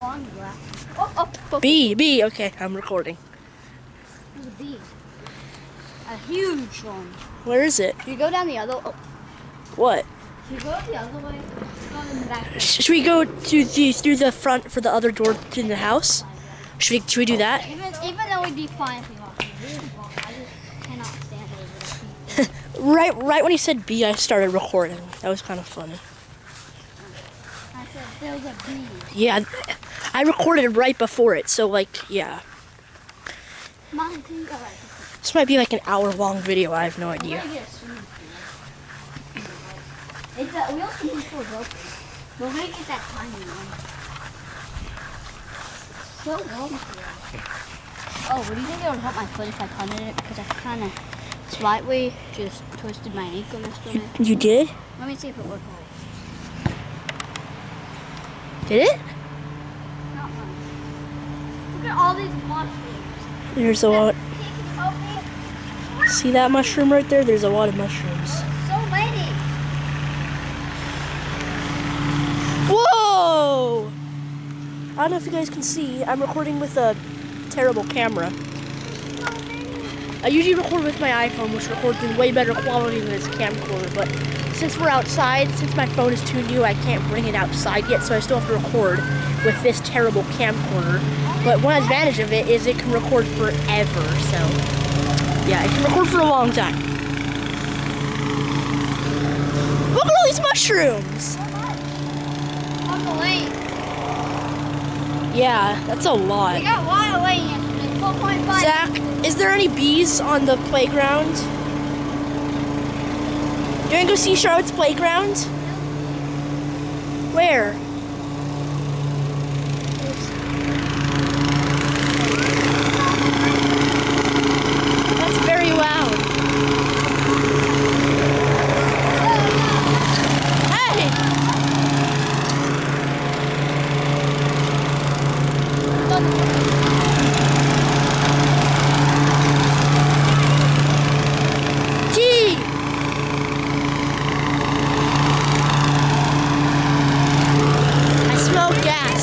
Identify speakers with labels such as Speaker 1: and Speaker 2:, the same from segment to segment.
Speaker 1: B. Okay, I'm recording.
Speaker 2: There's a bee. A huge one.
Speaker 1: Where is it?
Speaker 2: You go down the other.
Speaker 1: What?
Speaker 2: You go the other way. Go in the back.
Speaker 1: Should we go through the front for the other door to the house? Should we do that?
Speaker 2: Even though we'd be fine if we walked. I just cannot stand over the
Speaker 1: Right when he said B, I started recording. That was kind of funny.
Speaker 2: I said there's a bee.
Speaker 1: Yeah, I recorded right before it, so like, yeah.
Speaker 2: Mom, can you go right?
Speaker 1: This might be like an hour-long video. I have no idea.
Speaker 2: It's we also need to open. We're gonna get that tiny one. So warm here. Oh, what do you think it would help my foot if I punted it? Because I kind of slightly just twisted my ankle yesterday.
Speaker 1: You did?
Speaker 2: Let me see if it worked right.
Speaker 1: Did it?
Speaker 2: Not one. Look at all these mushrooms.
Speaker 1: There's a lot.
Speaker 2: Can you help me?
Speaker 1: See that mushroom right there? There's a lot of mushrooms.
Speaker 2: So many.
Speaker 1: Whoa! I don't know if you guys can see. I'm recording with a terrible camera. I usually record with my iPhone, which records in way better quality than this camcorder, but since we're outside, since my phone is too new, I can't bring it outside yet, so I still have to record with this terrible camcorder. But one advantage of it is it can record forever, so yeah, it can record for a long time. Look at all these mushrooms!
Speaker 2: On the lake.
Speaker 1: Yeah, that's a lot.
Speaker 2: We got a lot of lake yesterday. 4.5.
Speaker 1: Zach, is there any bees on the playground? You want to go see Charlotte's playground? Where? That's very loud. Hey! T! I smell gas.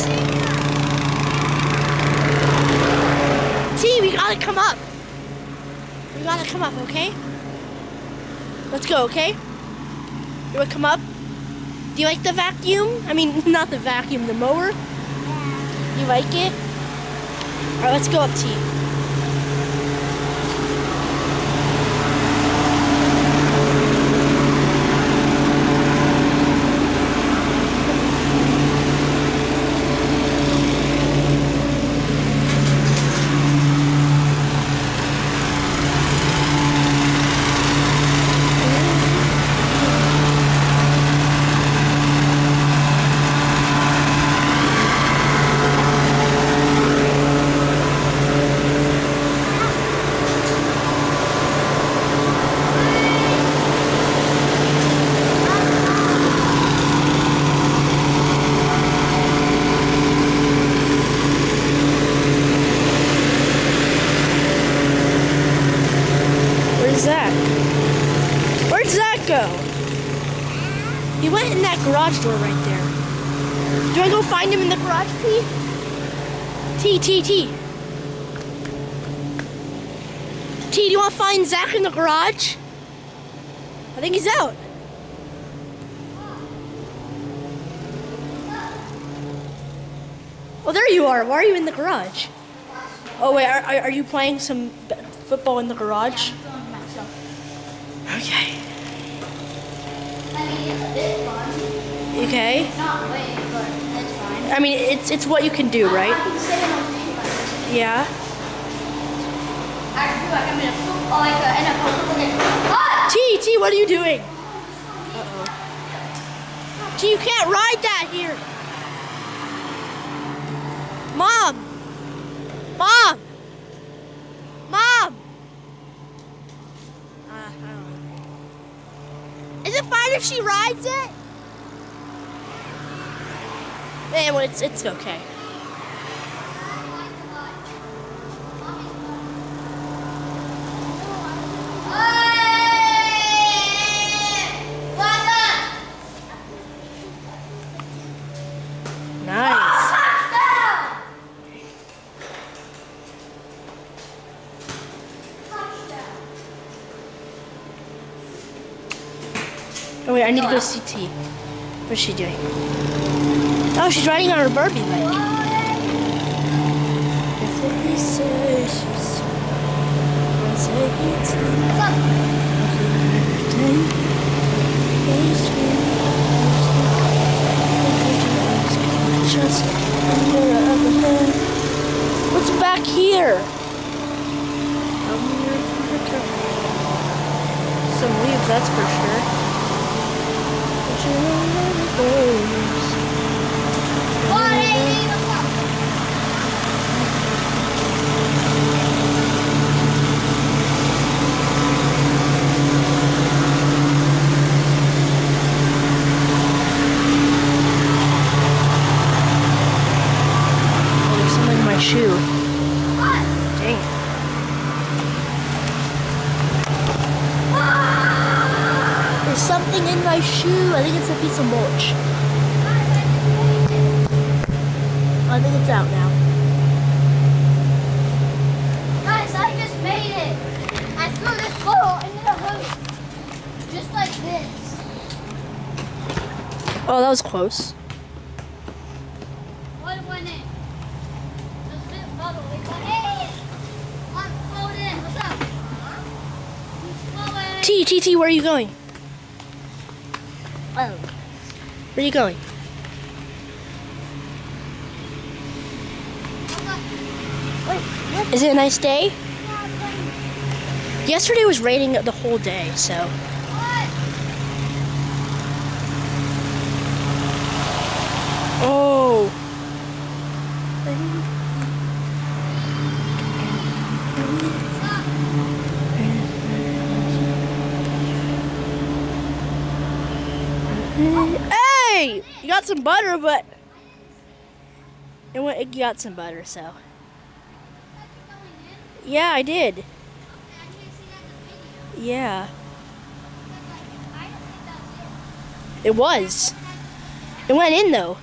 Speaker 1: T, we gotta come up. We gotta come up, okay? Let's go, okay? You wanna come up? Do you like the vacuum? I mean, not the vacuum, the mower? You like it? Alright, let's go up, T. Where'd Zach go? He went in that garage door right there. Do I go find him in the garage, T? T. T, do you want to find Zach in the garage? I think he's out. Oh, there you are. Why are you in the garage? Oh, wait, are you playing some football in the garage? Okay.
Speaker 2: I mean, it's a bit fun.
Speaker 1: Okay.
Speaker 2: It's not big, but it's fine.
Speaker 1: I mean, it's what you can do, right?
Speaker 2: I can sit in a game like this.
Speaker 1: Yeah.
Speaker 2: I can do like I'm in a football, like an NFL football game. Ah!
Speaker 1: T, what are you doing? Uh-oh. T, you can't ride that here. Mom! I don't know. Is it fine if she rides it? Eh, well, it's okay. Oh wait, I need to go see T. What's she doing? Oh, she's riding on her Barbie bike. What's back here? Some leaves, that's for sure. Oh, there's something in my shoe. Dang it. There's something in my shoe. I think it's a piece of mulch. I think it's out now.
Speaker 2: Guys, I just made it. I threw this ball into the hoop. Just like this.
Speaker 1: Oh, that was close.
Speaker 2: What went in? Just this bubble. It went in. I'm floating. What's up? I'm floating.
Speaker 1: T, where are you going?
Speaker 2: Oh.
Speaker 1: Where are you going? Is it a nice day? Yesterday was raining the whole day, so. Oh. Hey! You got some butter, but you got some butter, so. Yeah, I did. Yeah. It was. It went in though.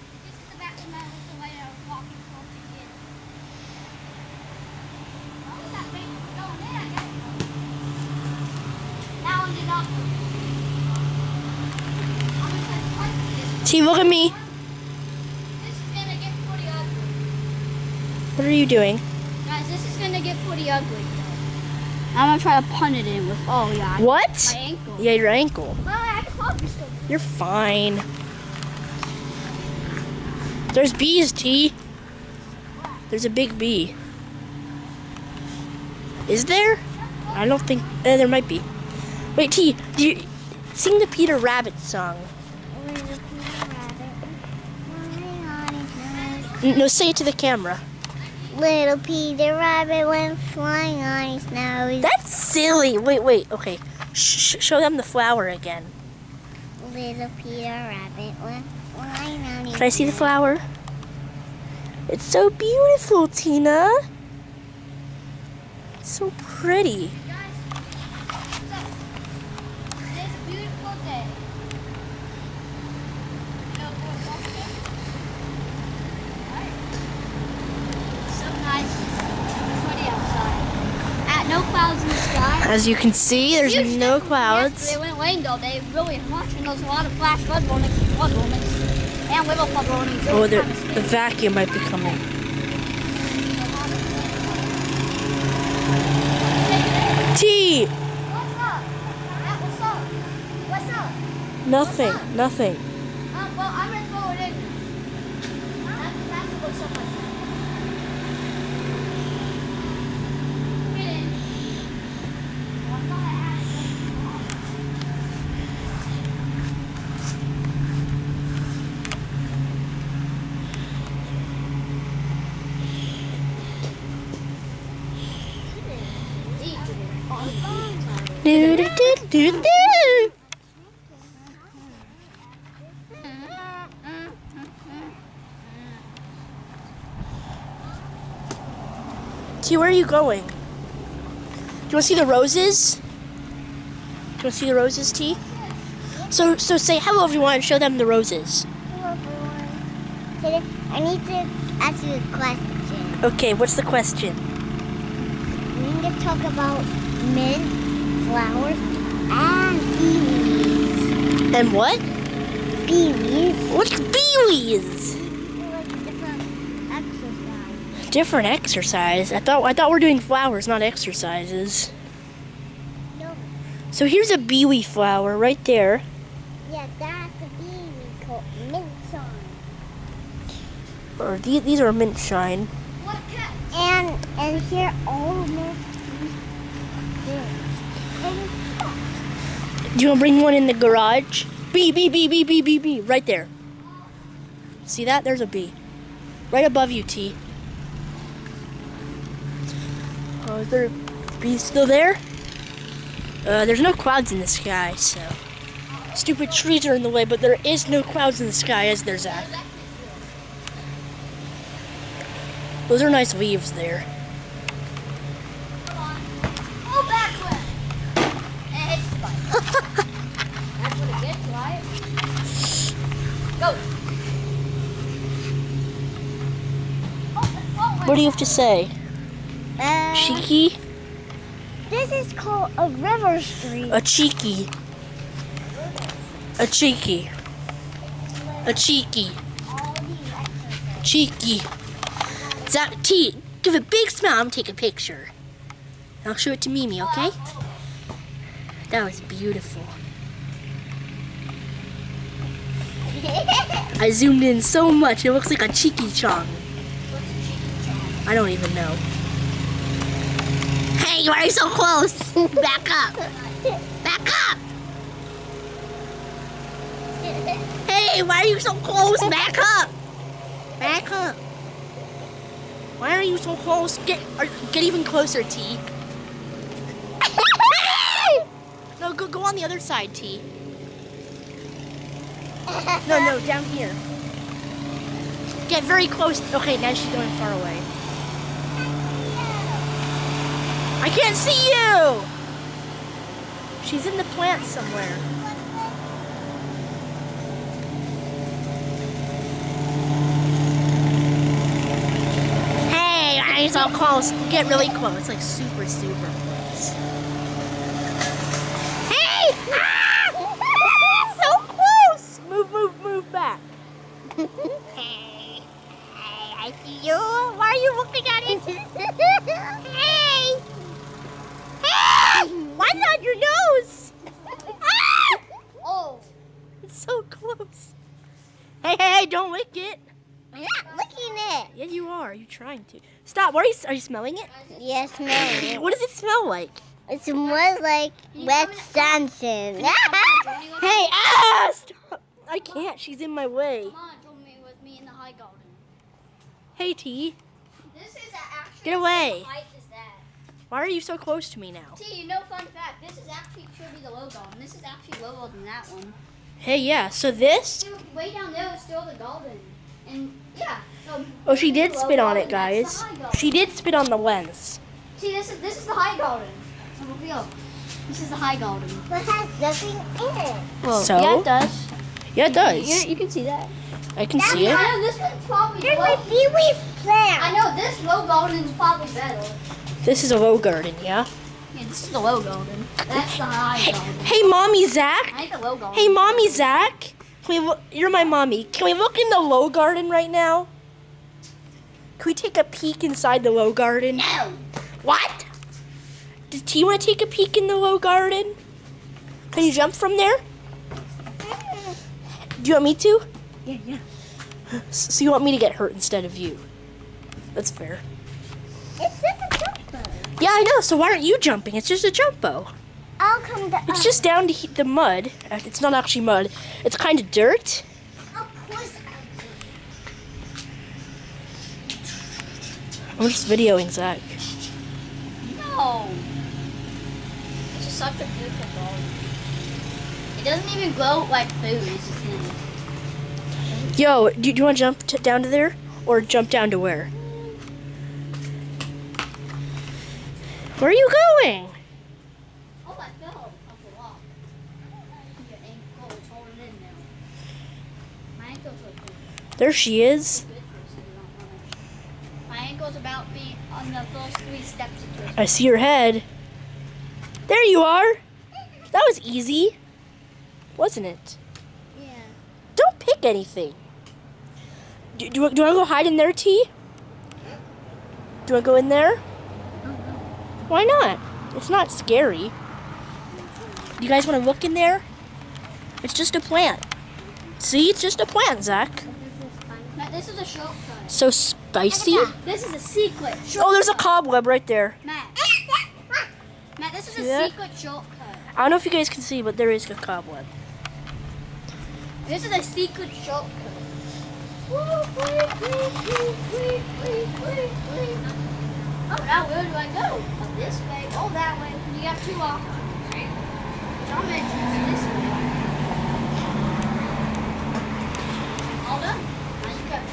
Speaker 1: T, look at me. What are you doing?
Speaker 2: Guys, this is gonna get pretty ugly. I'm gonna try to punt it in with, oh yeah.
Speaker 1: What?
Speaker 2: My ankle.
Speaker 1: Yeah, your ankle.
Speaker 2: Well, I can help you still.
Speaker 1: You're fine. There's bees, T. There's a big bee. Is there? I don't think, there might be. Wait, T, do you sing the Peter Rabbit song? No, say it to the camera.
Speaker 3: Little Peter Rabbit went flying on his nose.
Speaker 1: That's silly. Wait, okay. Show them the flower again.
Speaker 3: Little Peter Rabbit went flying on his
Speaker 1: Can I see the flower? It's so beautiful, Tina. It's so pretty.
Speaker 2: Guys, what's up? It's a beautiful day. So nice. Pretty outside. No clouds in the sky.
Speaker 1: As you can see, there's
Speaker 2: Huge
Speaker 1: no
Speaker 2: difference.
Speaker 1: clouds.
Speaker 2: Yesterday when it rained all day, really much, and there's a lot of flash flood warnings, and little flood warnings.
Speaker 1: Oh, the vacuum might be coming. T!
Speaker 2: What's up? What's up? What's up?
Speaker 1: Nothing, nothing.
Speaker 2: Well, I'm gonna throw it in. That's what's up like that. Get in. Well, I thought I had
Speaker 1: Do, do, do, do, do. T, where are you going? Do you want to see the roses? Do you want to see the roses, T? So say hello everyone and show them the roses.
Speaker 3: Hello, everyone. I need to ask you a question.
Speaker 1: Okay, what's the question?
Speaker 3: We need to talk about mint, flowers, and tea leaves.
Speaker 1: And what?
Speaker 3: Bees.
Speaker 1: What's beewees?
Speaker 3: Like different exercise.
Speaker 1: Different exercise. I thought we're doing flowers, not exercises.
Speaker 3: No.
Speaker 1: So here's a beewee flower right there.
Speaker 3: Yeah, that's a bee we call mint shine.
Speaker 1: Or these are mint shine.
Speaker 2: What cat?
Speaker 3: And here all mint there.
Speaker 1: Do you want to bring one in the garage? Bee, bee, bee, bee, bee, bee, bee. Right there. See that? There's a bee. Right above you, T. Oh, is there a bee still there? There's no clouds in the sky, so. Stupid trees are in the way, but there is no clouds in the sky, is there, Zach? Those are nice leaves there.
Speaker 2: Oh, backward. And it's fine. That's what it gets, right? Go.
Speaker 1: What do you have to say? Cheeky?
Speaker 3: This is called a river street.
Speaker 1: A cheeky. A cheeky. A cheeky. Cheeky. Zach, T, give a big smile and take a picture. I'll show it to Mimi, okay? That was beautiful. I zoomed in so much, it looks like a cheeky chong. I don't even know. Hey, why are you so close? Back up. Back up. Hey, why are you so close? Back up. Back up. Why are you so close? Get even closer, T. No, go on the other side, T. No, down here. Get very close. Okay, now she's going far away. I can't see you! She's in the plant somewhere. Hey, I'm so close. Get really close, like super, super close. Hey! Ah! So close! Move back. Hey, I see you. Why are you looking at it? Hey! Hey! Why's it on your nose? Ah!
Speaker 2: Oh.
Speaker 1: It's so close. Hey, don't lick it.
Speaker 3: I'm not licking it.
Speaker 1: Yeah, you are. You're trying to. Stop. Are you smelling it?
Speaker 3: Yes, ma'am.
Speaker 1: What does it smell like?
Speaker 3: It smells like wet Samson.
Speaker 1: Hey, stop. I can't. She's in my way.
Speaker 2: Come on, join me with me in the high garden.
Speaker 1: Hey, T.
Speaker 2: This is actually
Speaker 1: Get away.
Speaker 2: the height is that.
Speaker 1: Why are you so close to me now?
Speaker 2: T, you know, fun fact. This is actually should be the low garden. This is actually lower than that one.
Speaker 1: Hey, yeah. So this?
Speaker 2: See, way down there is still the garden. And yeah. So
Speaker 1: Oh, she did
Speaker 2: the
Speaker 1: spit
Speaker 2: low
Speaker 1: on it,
Speaker 2: garden, that's
Speaker 1: guys.
Speaker 2: the high garden.
Speaker 1: She did spit on the lens.
Speaker 2: See, this is the high garden. So look here. This is the high garden.
Speaker 3: But it has nothing in it.
Speaker 1: So?
Speaker 2: Yeah, it does.
Speaker 1: Yeah, it does.
Speaker 2: You can see that.
Speaker 1: I can see it.
Speaker 2: I know this one's probably
Speaker 3: Here's
Speaker 2: low.
Speaker 3: my beeweed plant.
Speaker 2: I know this low garden is probably better.
Speaker 1: This is a low garden, yeah?
Speaker 2: Yeah, this is the low garden. That's the high garden.
Speaker 1: Hey, Mommy Zach.
Speaker 2: I think the low garden.
Speaker 1: Hey, Mommy Zach. Can we look, you're my mommy. Can we look in the low garden right now? Can we take a peek inside the low garden?
Speaker 2: No.
Speaker 1: What? Does T want to take a peek in the low garden? Can you jump from there? Do you want me to? Yeah. So you want me to get hurt instead of you? That's fair.
Speaker 3: It's just a jumper.
Speaker 1: Yeah, I know. So why aren't you jumping? It's just a jumbo.
Speaker 3: I'll come down.
Speaker 1: It's just down to the mud. It's not actually mud. It's kind of dirt.
Speaker 3: Of course
Speaker 1: I'm just videoing Zach.
Speaker 2: No. This is such a beautiful garden. It doesn't even grow like food. It's just in.
Speaker 1: Yo, do you want to jump down to there? Or jump down to where? Where are you going?
Speaker 2: Oh, I fell off the rock. Your ankle is holding in now. My ankle's okay.
Speaker 1: There she is.
Speaker 2: My ankle's about to be on the first 3 steps of it.
Speaker 1: I see your head. There you are. That was easy, wasn't it? look anything. Do you want to go hide in there, T? Do you want to go in there? Why not? It's not scary. Do you guys want to look in there? It's just a plant. See, it's just a plant, Zach.
Speaker 2: Matt, this is a shortcut.
Speaker 1: So spicy.
Speaker 2: This is a secret shortcut.
Speaker 1: Oh, there's a cobweb right there.
Speaker 2: Matt, this is
Speaker 1: See
Speaker 2: a
Speaker 1: that?
Speaker 2: secret shortcut.
Speaker 1: I don't know if you guys can see, but there is a cobweb.
Speaker 2: This is a secret shortcut. Oh, now where do I go? Oh, this way. Oh, that way. You got two options. John mentions this way. All done. Now you got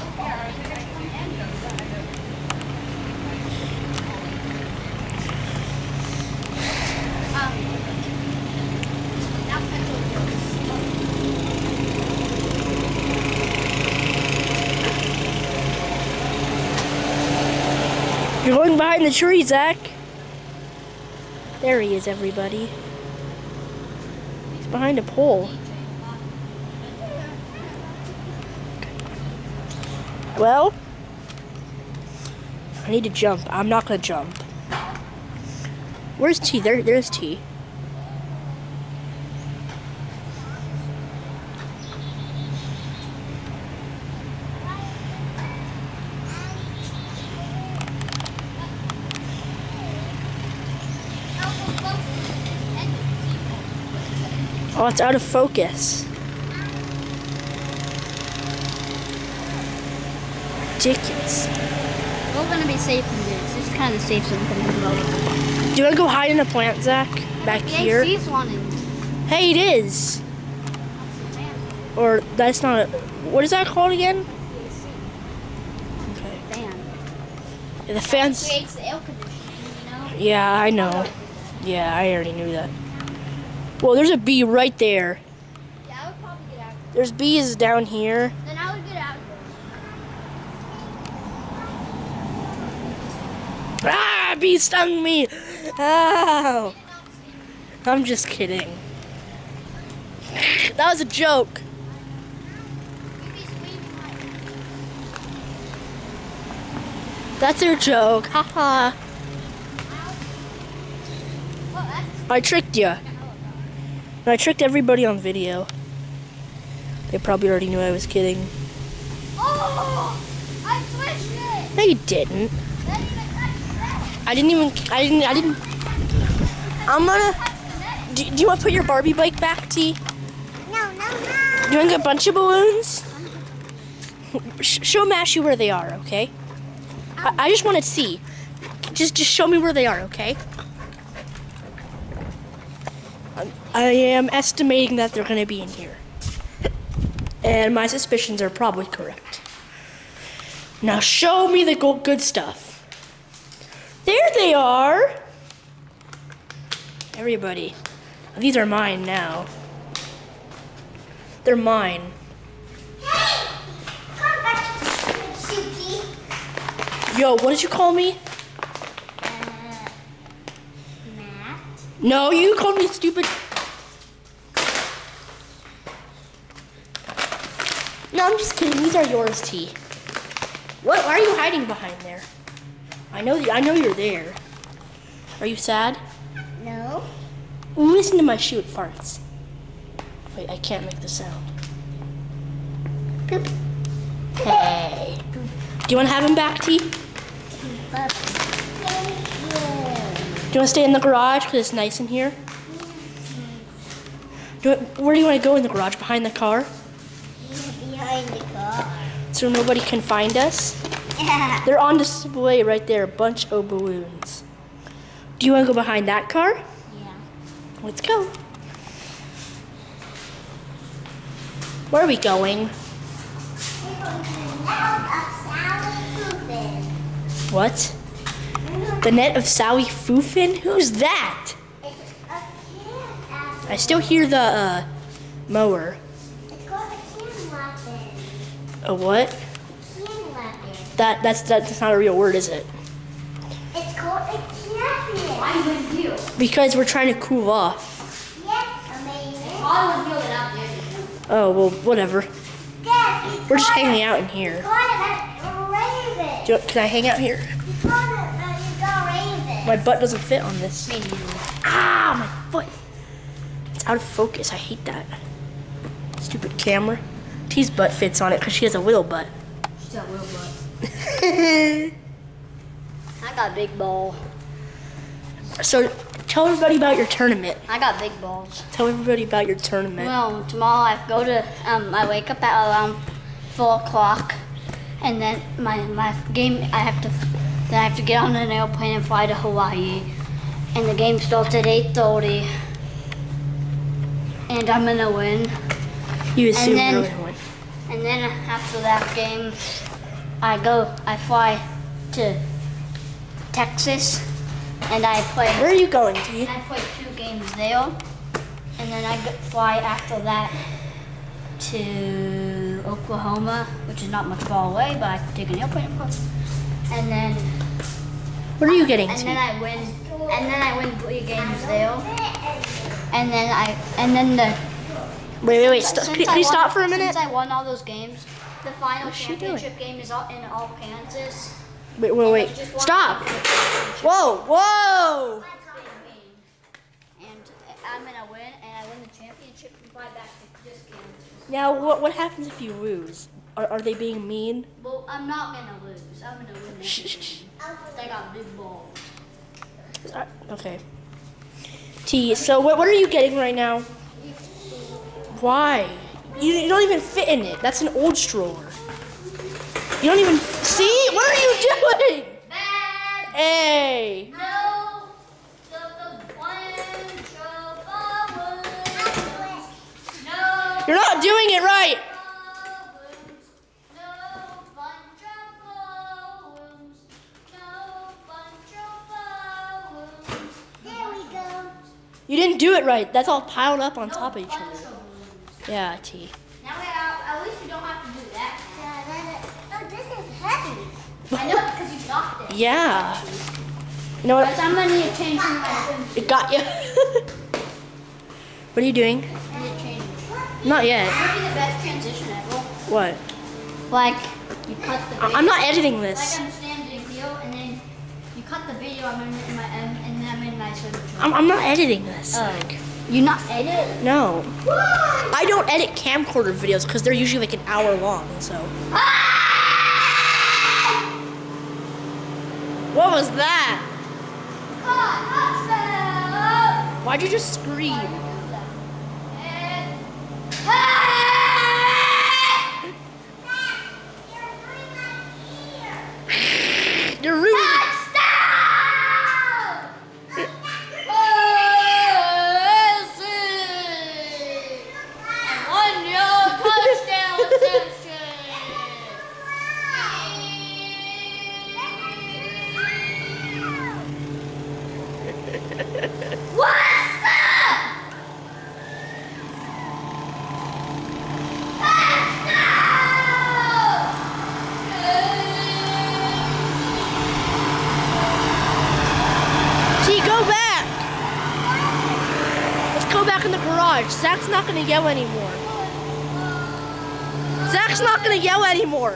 Speaker 1: You're going behind the tree, Zach. There he is, everybody. He's behind a pole. Well, I need to jump. I'm not gonna jump. Where's T? There's T. Oh, it's out of focus. Ridiculous.
Speaker 2: We're gonna be safe in this. This is kind of the safe zone for me.
Speaker 1: Do you want to go hide in a plant, Zach? Back here?
Speaker 2: Yeah, Steve's wanting.
Speaker 1: Hey, it is. Or that's not. What is that called again? Okay.
Speaker 2: Fan.
Speaker 1: The fans.
Speaker 2: Creates the air conditioning, you know?
Speaker 1: Yeah, I know. Yeah, I already knew that. Well, there's a bee right there.
Speaker 2: Yeah, I would probably get out.
Speaker 1: There's bees down here.
Speaker 2: Then I would get out.
Speaker 1: Ah, bee stung me. Ow. I'm just kidding. That was a joke. That's your joke. Haha. I tricked you. And I tricked everybody on video. They probably already knew I was kidding.
Speaker 2: Oh! I switched it!
Speaker 1: No, you didn't.
Speaker 2: That even touched the net.
Speaker 1: I didn't. I'm gonna. Do you want to put your Barbie bike back, T?
Speaker 3: No.
Speaker 1: Do you want to get a bunch of balloons? Show Mashy where they are, okay? I just want to see. Just show me where they are, okay? I am estimating that they're going to be in here. And my suspicions are probably correct. Now show me the good stuff. There they are. Everybody. These are mine now. They're mine.
Speaker 3: Hey! Come back, Suki.
Speaker 1: Yo, what did you call me?
Speaker 3: Matt.
Speaker 1: No, you called me stupid. No, I'm just kidding. These are yours, T. What? Why are you hiding behind there? I know you're there. Are you sad?
Speaker 3: No.
Speaker 1: Listen to my shoe, it farts. Wait, I can't make the sound.
Speaker 3: Poop.
Speaker 1: Hey. Do you want to have him back, T? Do you want to stay in the garage because it's nice in here? Where do you want to go in the garage? Behind the car?
Speaker 3: Behind the car.
Speaker 1: So nobody can find us?
Speaker 3: Yeah.
Speaker 1: They're on display right there, a bunch of balloons. Do you want to go behind that car?
Speaker 3: Yeah.
Speaker 1: Let's go. Where are we going? What? The net of Sally Foofin? Who's that? I still hear the mower.
Speaker 3: It's called a can weapon.
Speaker 1: A what?
Speaker 3: Can weapon.
Speaker 1: That's not a real word, is it?
Speaker 3: It's called a can
Speaker 2: Why would you?
Speaker 1: Because we're trying to cool off.
Speaker 3: Yes, amazing.
Speaker 2: I would feel it out there.
Speaker 1: Oh, well, whatever. We're just hanging out in here.
Speaker 3: You caught it a raven.
Speaker 1: Can I hang out here?
Speaker 3: You caught it, you got raven.
Speaker 1: My butt doesn't fit on this.
Speaker 2: Me neither.
Speaker 1: Ah, my foot. It's out of focus. I hate that. Stupid camera. T's butt fits on it because she has a little butt.
Speaker 2: She's got real butt. I got big ball.
Speaker 1: So, tell everybody about your tournament.
Speaker 2: I got big balls.
Speaker 1: Tell everybody about your tournament.
Speaker 2: Well, tomorrow I go to, I wake up at around 4 o'clock, and then my game, then I have to get on an airplane and fly to Hawaii, and the game starts at 8:30, and I'm gonna win.
Speaker 1: You assume
Speaker 2: then-
Speaker 1: you're gonna win.
Speaker 2: And then after that game, I fly to Texas, and I play.
Speaker 1: Where are you going, T?
Speaker 2: I play 2 games there, and then I fly after that to Oklahoma, which is not much far away, but I can take an airplane across. And then,
Speaker 1: What are you getting,
Speaker 2: and
Speaker 1: T?
Speaker 2: then I win 3 games there, and then the.
Speaker 1: Wait.
Speaker 2: Since
Speaker 1: Can
Speaker 2: I
Speaker 1: you
Speaker 2: won-
Speaker 1: stop for a minute?
Speaker 2: Since I won all those games, the final
Speaker 1: What's she doing?
Speaker 2: championship game is in all Kansas.
Speaker 1: Wait.
Speaker 2: There's just one
Speaker 1: Stop.
Speaker 2: championship.
Speaker 1: Whoa.
Speaker 2: And I'm gonna win, and I win the championship and fly back to just Kansas.
Speaker 1: Now, what happens if you lose? Are they being mean?
Speaker 2: Well, I'm not gonna lose. I'm gonna win this game. I got big balls.
Speaker 1: Okay. T, so what are you getting right now? Why? You don't even fit in it. That's an old stroller. You don't even see? What are you doing?
Speaker 2: Bad.
Speaker 1: Hey.
Speaker 2: No. The bunch of balloons. No.
Speaker 1: You're not doing it right.
Speaker 2: Balloons. No bunch of balloons. No bunch of balloons.
Speaker 3: There we go.
Speaker 1: You didn't do it right. That's all piled up on top of each other. Yeah, T.
Speaker 2: Now at least we don't have to do that.
Speaker 3: Oh, this is heavy.
Speaker 2: I know because you knocked it.
Speaker 1: Yeah. You know
Speaker 2: But
Speaker 1: what?
Speaker 2: I'm gonna need to change my swimsuit.
Speaker 1: It got you. What are you doing?
Speaker 2: I need to change it.
Speaker 1: Not yet.
Speaker 2: That would be the best transition ever.
Speaker 1: What?
Speaker 2: Like, you cut the video.
Speaker 1: I'm not editing
Speaker 2: Like,
Speaker 1: this.
Speaker 2: I'm standing here, and then you cut the video, and then I'm in my swimsuit.
Speaker 1: I'm not editing this.
Speaker 2: You not edit?
Speaker 1: No. I don't edit camcorder videos because they're usually like an hour long, so. What was that? Why'd you just scream? You're ruining it. T, go back. Let's go back in the garage. Zach's not gonna yell anymore. Zach's not gonna yell anymore.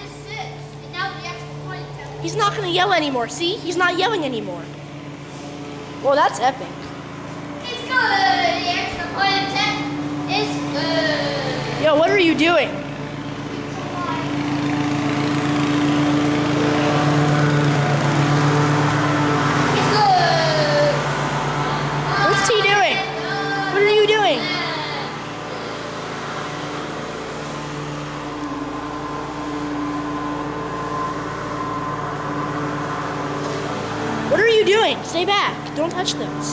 Speaker 1: He's not gonna yell anymore. See? He's not yelling anymore. Well, that's epic.
Speaker 2: It's good. The extra point of 10 is good.
Speaker 1: Yo, what are you doing?
Speaker 2: It's good.
Speaker 1: What's T doing? What are you doing? What are you doing? Stay back. Don't touch those.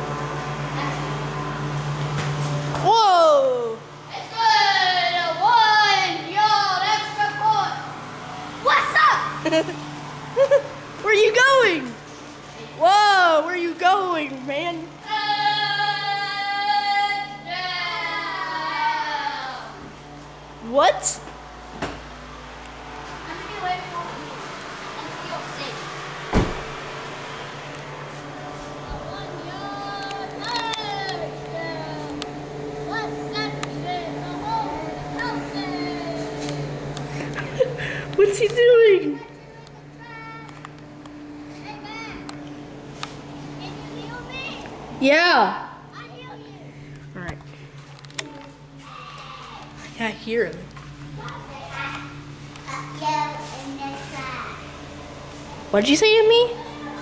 Speaker 1: Whoa!
Speaker 2: It's good. 1 yard extra point. What's up?
Speaker 1: Where are you going? Whoa, where are you going, man?
Speaker 2: Touchdown.
Speaker 1: What?
Speaker 2: I'm gonna be away from all of you and feel safe. 1 yard touchdown. What's that? The whole touchdown.
Speaker 1: What's he doing? Yeah. Alright. Yeah, I hear him. What did you say to me?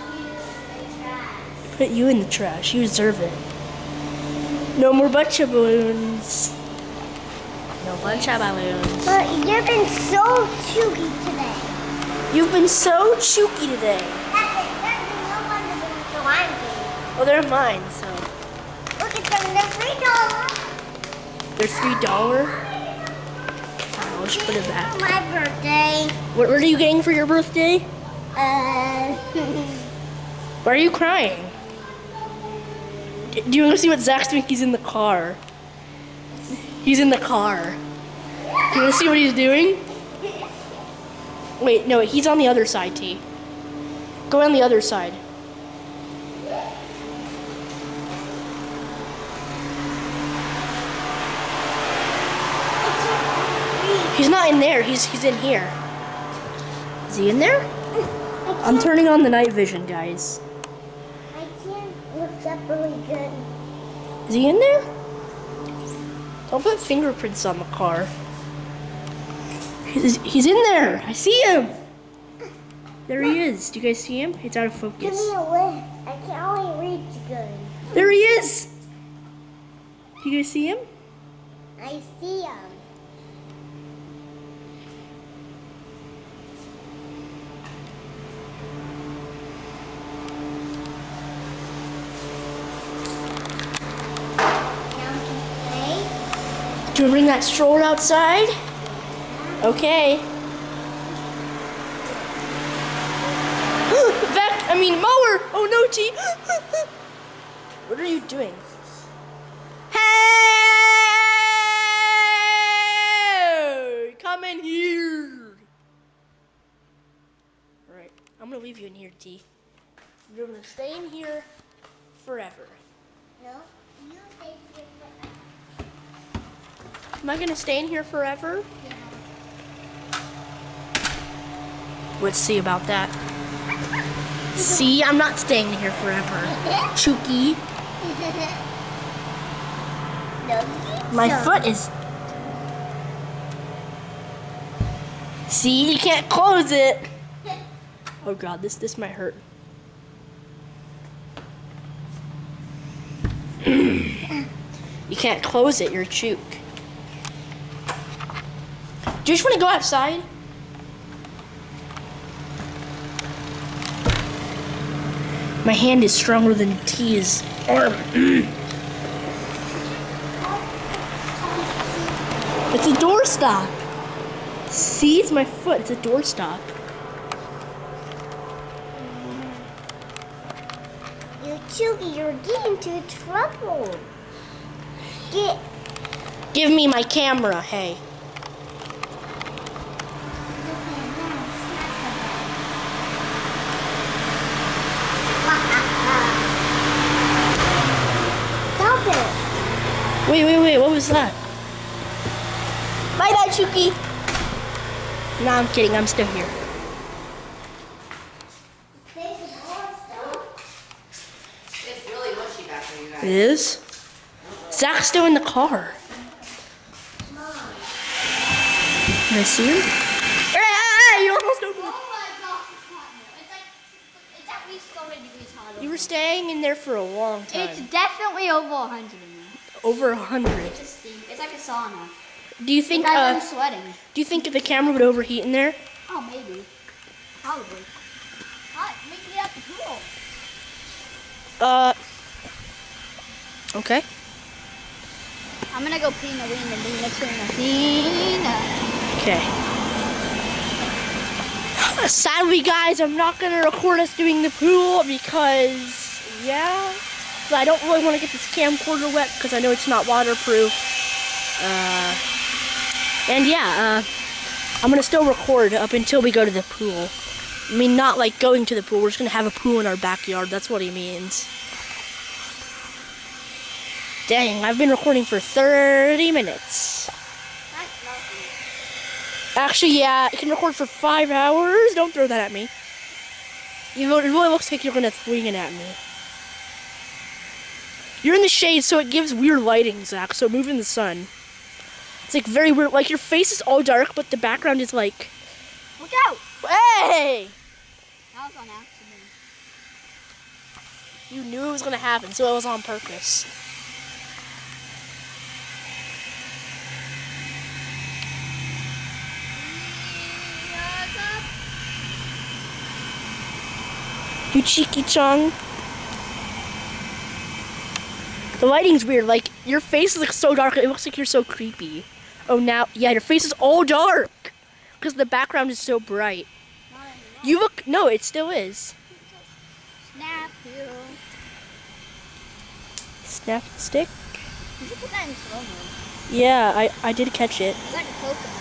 Speaker 1: Put you in the trash. You deserve it. No more butcha balloons. No butcha balloons.
Speaker 3: But you've been so chooky today.
Speaker 1: You've been so chooky today.
Speaker 3: That's it. There's no one to do, so I'm good.
Speaker 1: Oh, they're mine, so.
Speaker 3: Look at them. They're $3.
Speaker 1: They're $3? Fine, I'll just put it back.
Speaker 3: My birthday.
Speaker 1: What are you getting for your birthday? Why are you crying? Do you want to see what Zach's doing? He's in the car. He's in the car. You want to see what he's doing? Wait, no, he's on the other side, T. Go on the other side. He's not in there. He's in here. Is he in there? I'm turning on the night vision, guys.
Speaker 3: I can't look up really good.
Speaker 1: Is he in there? Don't put fingerprints on the car. He's in there. I see him. There he is. Do you guys see him? It's out of
Speaker 3: Give
Speaker 1: focus.
Speaker 3: me a lift. I can only reach good.
Speaker 1: There he is. Do you guys see him?
Speaker 3: I see him.
Speaker 1: Do you bring that stroller outside? Okay. Mower! Oh no, T! What are you doing? Hey! Come in here! Alright, I'm gonna leave you in here, T. You're gonna stay in here forever.
Speaker 3: No, you stay here forever.
Speaker 1: Am I gonna stay in here forever?
Speaker 3: Yeah.
Speaker 1: Let's see about that. See, I'm not staying here forever. Chooky.
Speaker 3: No,
Speaker 1: My foot is... See, you can't close it. Oh God, this might hurt. You can't close it, you're a chook. Do you just want to go outside? My hand is stronger than T's arm. It's a doorstop. See, it's my foot. It's a doorstop.
Speaker 3: you're chooky. You're getting into trouble.
Speaker 1: Give me my camera, hey.
Speaker 3: Stop it.
Speaker 1: Wait, what was that? Bye bye, Chucky. No, I'm kidding, I'm still here.
Speaker 4: It's really mushy back there, you guys.
Speaker 1: It is? Zach's still in the car. Can I see him? Hey, you almost opened it.
Speaker 2: Oh my gosh, it's hot in here. It's at least 30 degrees hotter.
Speaker 1: You were staying in there for a long time.
Speaker 2: It's definitely over 100 in there.
Speaker 1: Over 100.
Speaker 2: It's a steam. It's like a sauna.
Speaker 1: Do you think
Speaker 2: I'm sweating.
Speaker 1: do you think the camera would overheat in there?
Speaker 2: Oh, maybe. Probably. Hot, make me out the pool.
Speaker 1: Okay.
Speaker 2: I'm gonna go pee in the Lena.
Speaker 1: Okay. Sadly, guys, I'm not gonna record us doing the pool because, yeah, but I don't really want to get this camcorder wet because I know it's not waterproof. And yeah, I'm gonna still record up until we go to the pool. I mean, not like going to the pool. We're just gonna have a pool in our backyard. That's what he means. Dang, I've been recording for 30 minutes. Actually, yeah, it can record for 5 hours. Don't throw that at me. Even though it really looks like you're gonna swing it at me. You're in the shade, so it gives weird lighting, Zach. So move in the sun. It's like very weird. Like your face is all dark, but the background is like.
Speaker 2: Look out!
Speaker 1: Hey!
Speaker 2: That was on accident.
Speaker 1: You knew it was gonna happen, so it was on purpose. You cheeky chung. The lighting's weird. Like your face is like so dark. It looks like you're so creepy. Oh, now, yeah, your face is all dark because the background is so bright. You look. No, it still is.
Speaker 2: Snap you.
Speaker 1: Snap stick.
Speaker 2: You should put that in slow mo.
Speaker 1: Yeah, I did catch it.
Speaker 2: It's like a coconut.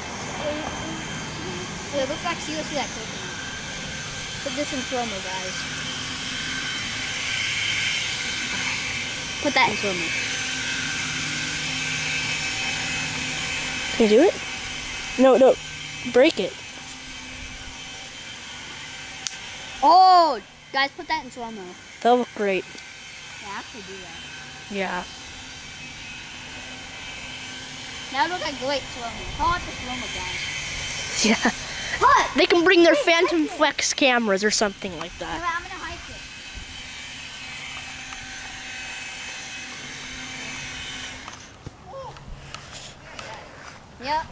Speaker 2: It looks like seriously like coconut. Put this in slow mo, guys. Put that in slow mo.
Speaker 1: Can you do it? No, break it.
Speaker 2: Oh, guys, put that in slow mo.
Speaker 1: That'll look great.
Speaker 2: Yeah, actually do that.
Speaker 1: Yeah.
Speaker 2: That would look like great slow mo. Call it the slow mo, guys.
Speaker 1: Yeah.
Speaker 2: What?
Speaker 1: They can bring their Phantom Flex cameras or something like that.
Speaker 2: I'm gonna hike it. Yep.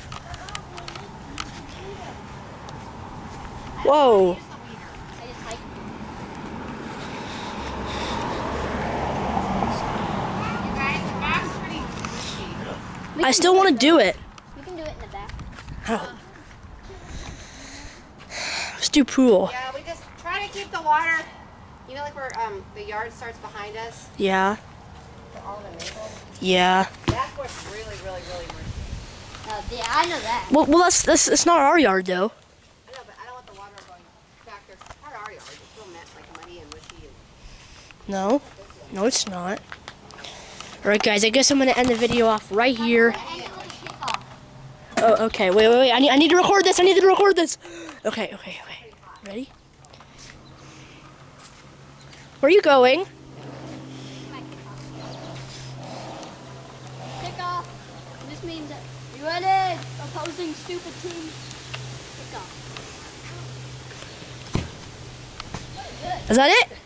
Speaker 1: Whoa.
Speaker 2: I just hiked it.
Speaker 4: You guys, the back's pretty squishy.
Speaker 1: I still want to do it.
Speaker 2: We can do it in the back.
Speaker 1: Oh. Let's do pool.
Speaker 4: Yeah, we just try to keep the water, you know, like where the yard starts behind us,
Speaker 1: Yeah.
Speaker 4: all the maples.
Speaker 1: Yeah.
Speaker 4: That's what's really, really, really murky.
Speaker 2: Yeah, I know that.
Speaker 1: Well, that's not our yard though.
Speaker 4: I know, but I don't want the water going back there. It's part of our yard. It's real like muddy and mushy.
Speaker 1: No, it's not. All right, guys. I guess I'm gonna end the video off right here. Oh, okay. Wait. I need to record this. Okay. Ready? Where are you going?
Speaker 2: Kick off. This means that you ready? Opposing stupid team. Kick off.
Speaker 1: Is that it?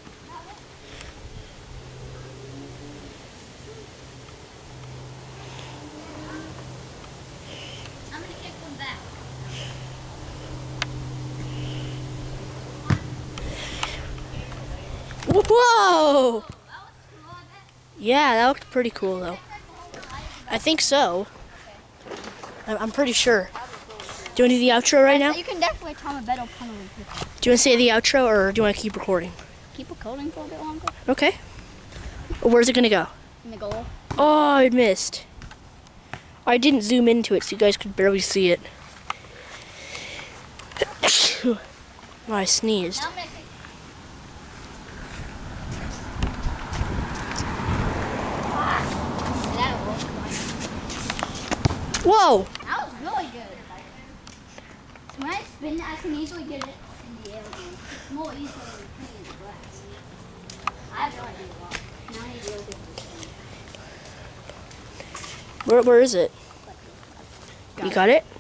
Speaker 2: I'm gonna kick one back.
Speaker 1: Whoa!
Speaker 2: That was cool, I bet.
Speaker 1: Yeah, that looked pretty cool though. I think so. I'm pretty sure. Do you want to do the outro right now?
Speaker 2: You can definitely tell me better penalty.
Speaker 1: Do you want to say the outro or do you want to keep recording?
Speaker 2: Keep recording for a bit longer.
Speaker 1: Okay. Where's it gonna go?
Speaker 2: In the goal.
Speaker 1: Oh, I missed. I didn't zoom into it so you guys could barely see it. Oh, I sneezed.
Speaker 2: Now I'm gonna kick. That was
Speaker 1: Whoa!
Speaker 2: That was really good. When I spin it, I can easily get it in the air again. It's more easy than putting it in the glass. I have no idea why. Now I need to go get this thing.
Speaker 1: Where is it? You got it?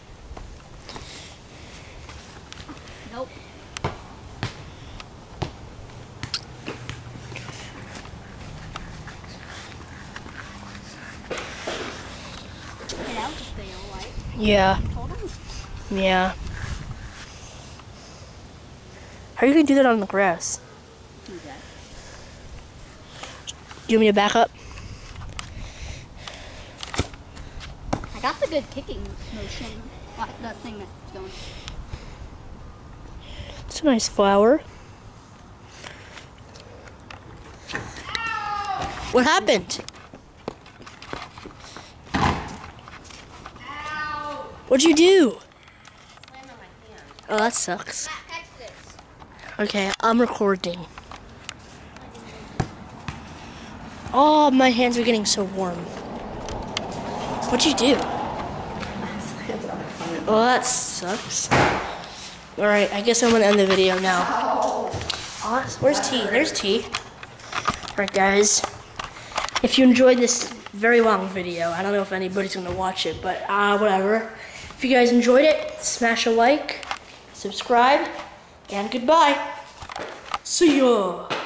Speaker 2: Nope. Okay, that was a fail, right?
Speaker 1: Yeah.
Speaker 2: Hold on.
Speaker 1: Yeah. How are you gonna do that on the grass?
Speaker 2: Do that.
Speaker 1: Do you want me to back up?
Speaker 2: I got the good kicking motion. Like that thing that's going.
Speaker 1: It's a nice flower. What happened? What'd you do?
Speaker 4: Slammed on my hand.
Speaker 1: Oh, that sucks.
Speaker 2: Matt, catch this.
Speaker 1: Okay, I'm recording. Oh, my hands are getting so warm. What'd you do? Well, that sucks. Alright, I guess I'm gonna end the video now. Oh, where's T? There's T. Alright, guys. If you enjoyed this very long video, I don't know if anybody's gonna watch it, but whatever. If you guys enjoyed it, smash a like, subscribe, and goodbye. See ya.